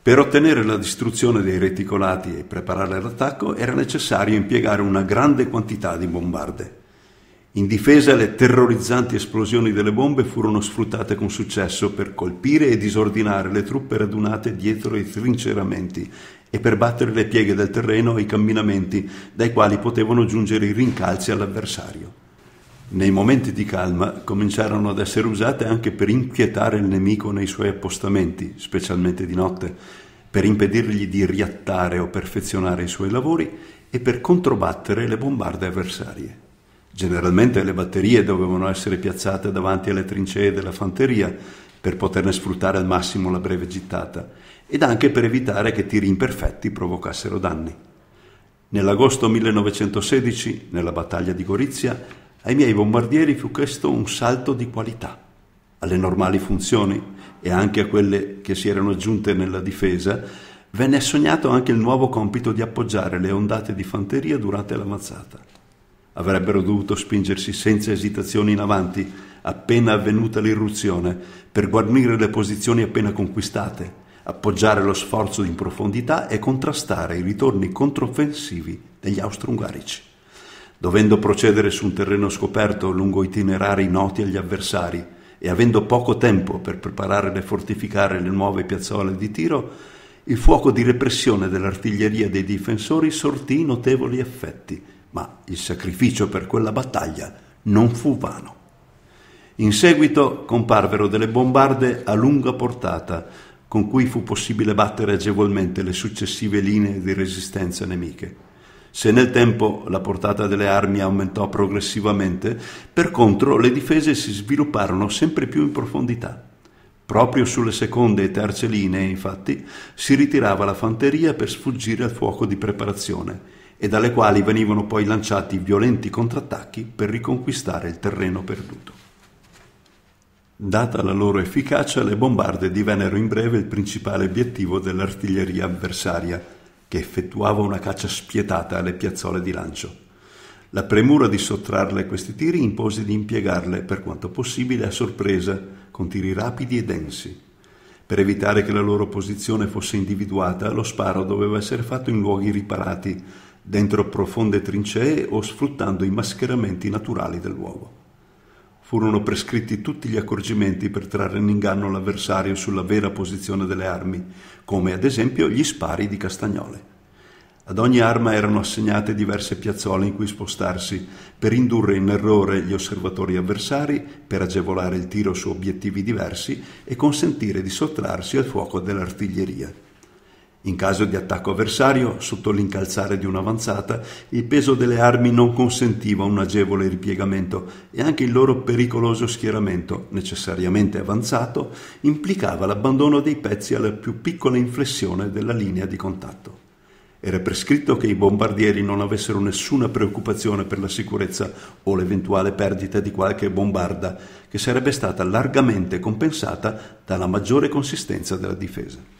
Per ottenere la distruzione dei reticolati e preparare l'attacco era necessario impiegare una grande quantità di bombarde. In difesa, le terrorizzanti esplosioni delle bombe furono sfruttate con successo per colpire e disordinare le truppe radunate dietro i trinceramenti e per battere le pieghe del terreno e i camminamenti dai quali potevano giungere i rincalzi all'avversario. Nei momenti di calma cominciarono ad essere usate anche per inquietare il nemico nei suoi appostamenti, specialmente di notte, per impedirgli di riattare o perfezionare i suoi lavori e per controbattere le bombarde avversarie. Generalmente le batterie dovevano essere piazzate davanti alle trincee della fanteria per poterne sfruttare al massimo la breve gittata ed anche per evitare che tiri imperfetti provocassero danni. Nell'agosto 1916, nella battaglia di Gorizia, ai miei bombardieri fu chiesto un salto di qualità. Alle normali funzioni e anche a quelle che si erano aggiunte nella difesa venne assegnato anche il nuovo compito di appoggiare le ondate di fanteria durante la mazzata. Avrebbero dovuto spingersi senza esitazioni in avanti, appena avvenuta l'irruzione, per guarnire le posizioni appena conquistate, appoggiare lo sforzo in profondità e contrastare i ritorni controffensivi degli austro-ungarici. Dovendo procedere su un terreno scoperto lungo itinerari noti agli avversari e avendo poco tempo per preparare e fortificare le nuove piazzole di tiro, il fuoco di repressione dell'artiglieria dei difensori sortì notevoli effetti, ma il sacrificio per quella battaglia non fu vano. In seguito comparvero delle bombarde a lunga portata, con cui fu possibile battere agevolmente le successive linee di resistenza nemiche. Se nel tempo la portata delle armi aumentò progressivamente, per contro le difese si svilupparono sempre più in profondità. Proprio sulle seconde e terze linee, infatti, si ritirava la fanteria per sfuggire al fuoco di preparazione e dalle quali venivano poi lanciati violenti contrattacchi per riconquistare il terreno perduto. Data la loro efficacia, le bombarde divennero in breve il principale obiettivo dell'artiglieria avversaria, che effettuava una caccia spietata alle piazzole di lancio. La premura di sottrarle a questi tiri impose di impiegarle, per quanto possibile, a sorpresa, con tiri rapidi e densi. Per evitare che la loro posizione fosse individuata, lo sparo doveva essere fatto in luoghi riparati, dentro profonde trincee o sfruttando i mascheramenti naturali del luogo. Furono prescritti tutti gli accorgimenti per trarre in inganno l'avversario sulla vera posizione delle armi, come ad esempio gli spari di castagnole. Ad ogni arma erano assegnate diverse piazzole in cui spostarsi per indurre in errore gli osservatori avversari, per agevolare il tiro su obiettivi diversi e consentire di sottrarsi al fuoco dell'artiglieria. In caso di attacco avversario, sotto l'incalzare di un'avanzata, il peso delle armi non consentiva un agevole ripiegamento e anche il loro pericoloso schieramento, necessariamente avanzato, implicava l'abbandono dei pezzi alla più piccola inflessione della linea di contatto. Era prescritto che i bombardieri non avessero nessuna preoccupazione per la sicurezza o l'eventuale perdita di qualche bombarda, che sarebbe stata largamente compensata dalla maggiore consistenza della difesa.